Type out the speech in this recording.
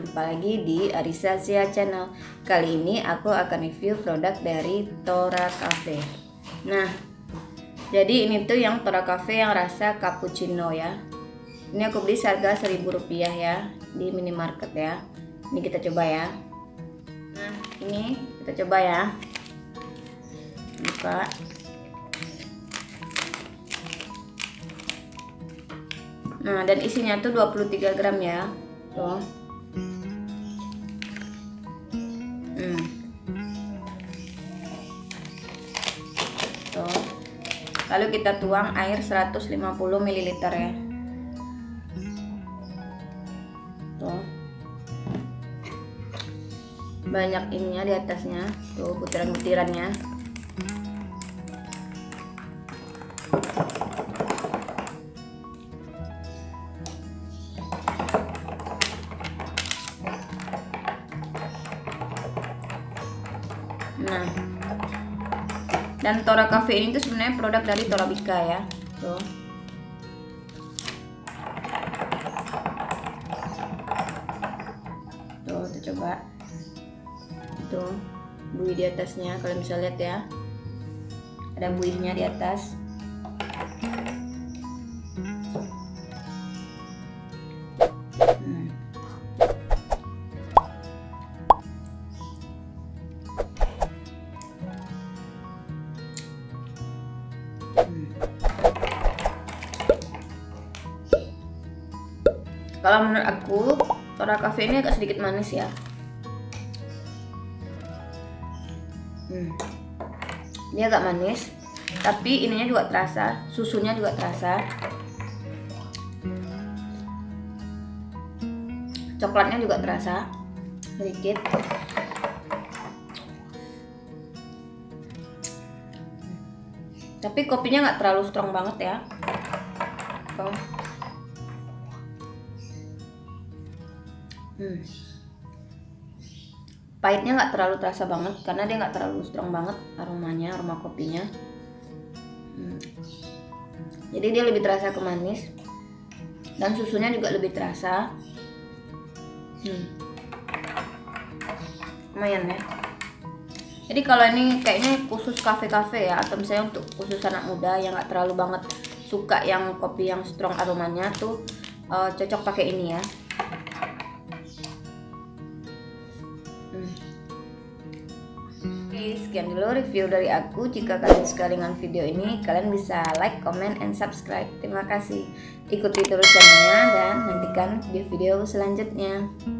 Jumpa lagi di Arisa Zia Channel. Kali ini aku akan review produk dari Tora Cafe. Nah, jadi ini tuh yang Tora Cafe yang rasa cappuccino ya. Ini aku beli seharga Rp1.000 ya di minimarket ya. Ini kita coba ya. Nah, ini kita coba ya. Buka. Nah, dan isinya tuh 23 gram ya. Tuh. Tuh. Lalu kita tuang air 150 ml ya. Tuh. Banyak ininya di atasnya. Tuh, butiran-butirannya. Nah, dan Tora Cafe ini tuh sebenarnya produk dari Torabika ya. Tuh. Tuh, kita coba. Tuh, buih di atasnya, kalian bisa lihat ya. Ada buihnya di atas. Kalau menurut aku, Tora Cafe ini agak sedikit manis ya. Ini agak manis, tapi ininya juga terasa, susunya juga terasa. Coklatnya juga terasa sedikit. Tapi kopinya nggak terlalu strong banget ya. Pahitnya nggak terlalu terasa banget karena dia nggak terlalu strong banget aromanya, aroma kopinya. Jadi dia lebih terasa ke manis dan susunya juga lebih terasa. Lumayan ya. Jadi kalau ini kayaknya khusus kafe-kafe ya, atau misalnya untuk khusus anak muda yang nggak terlalu banget suka yang kopi yang strong aromanya tuh cocok pakai ini ya. Oke, sekian dulu review dari aku. Jika kalian suka dengan video ini, kalian bisa like, comment, and subscribe. Terima kasih. Ikuti terus channelnya dan nantikan video-video selanjutnya.